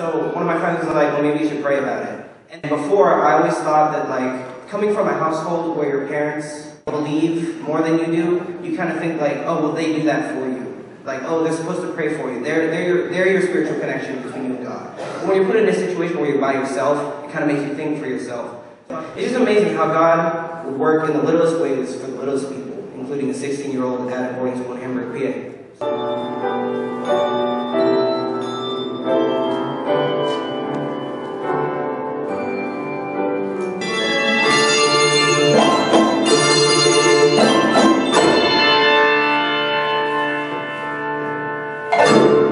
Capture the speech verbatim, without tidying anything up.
So one of my friends was like, well, maybe you should pray about it. And before, I always thought that, like, coming from a household where your parents believe more than you do, you kind of think like, oh, well, they do that for you. Like, oh, they're supposed to pray for you. They're, they're, your, they're your spiritual connection between you and God. But when you're put in a situation where you're by yourself, it kind of makes you think for yourself. It's just amazing how God will work in the littlest ways for the littlest people, including a sixteen-year-old at a boarding school in Hamburg, P A. Thank you.